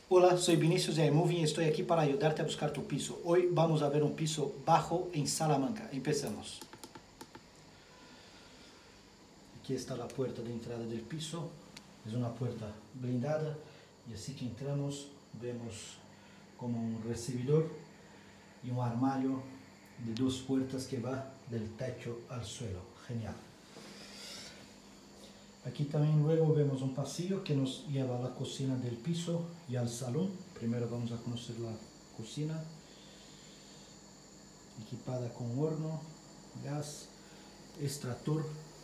Hola, soy Vinicius de iMovie y estoy aquí para ayudarte a buscar tu piso. Hoy vamos a ver un piso bajo en Salamanca. Empecemos. Aquí está la puerta de entrada del piso. Es una puerta blindada y así que entramos vemos como un recibidor y un armario de dos puertas que va del techo al suelo. Genial. Aquí también luego vemos un pasillo que nos lleva a la cocina del piso y al salón. Primero vamos a conocer la cocina, equipada con horno, gas, extractor,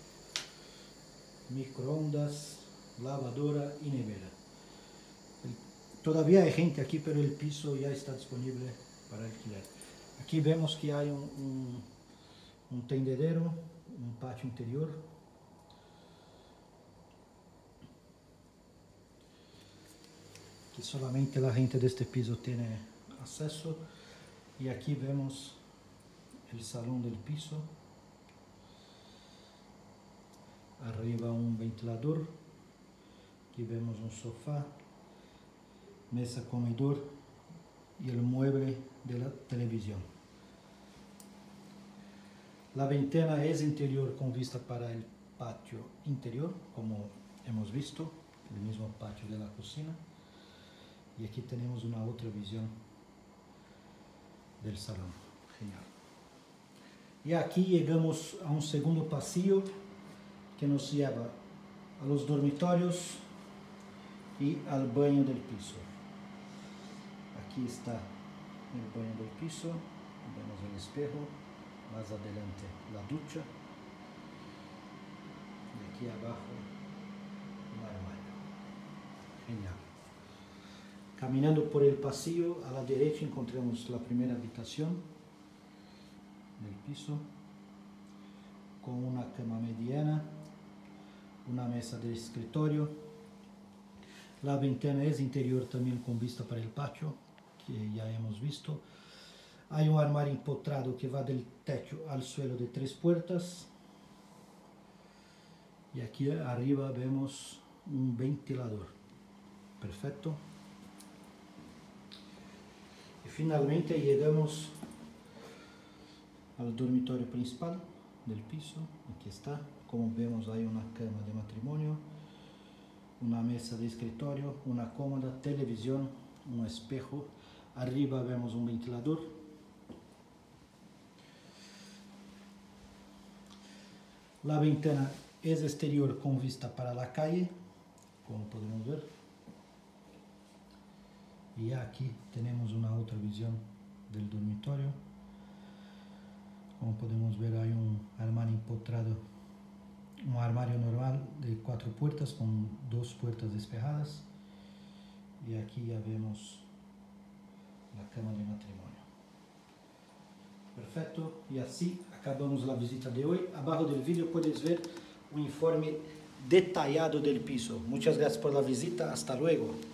microondas, lavadora y nevera. Todavía hay gente aquí, pero el piso ya está disponible para alquiler. Aquí vemos que hay un tendedero, un patio interior, que solamente la gente de este piso tiene acceso. Y aquí vemos el salón del piso. Arriba un ventilador. Aquí vemos un sofá, mesa comedor y el mueble de la televisión. La ventana es interior con vista para el patio interior, como hemos visto, el mismo patio de la cocina. Y aquí tenemos una otra visión del salón. Genial. Y aquí llegamos a un segundo pasillo que nos lleva a los dormitorios y al baño del piso. Aquí está el baño del piso, vemos el espejo, más adelante la ducha y aquí abajo un armario. Genial. Caminando por el pasillo, a la derecha encontramos la primera habitación del piso, con una cama mediana, una mesa de escritorio. La ventana es interior también con vista para el patio, que ya hemos visto. Hay un armario empotrado que va del techo al suelo de 3 puertas. Y aquí arriba vemos un ventilador. Perfecto. Y finalmente llegamos al dormitorio principal del piso. Aquí está. Como vemos hay una cama de matrimonio, una mesa de escritorio, una cómoda, televisión, un espejo. Arriba vemos un ventilador. La ventana es exterior con vista para la calle, como podemos ver. Y aquí tenemos una otra visión del dormitorio. Como podemos ver hay un armario empotrado, un armario normal de 4 puertas con 2 puertas despejadas. Y aquí ya vemos la cama de matrimonio. Perfecto, y así acabamos la visita de hoy. Abajo del vídeo puedes ver un informe detallado del piso. Muchas gracias por la visita, hasta luego.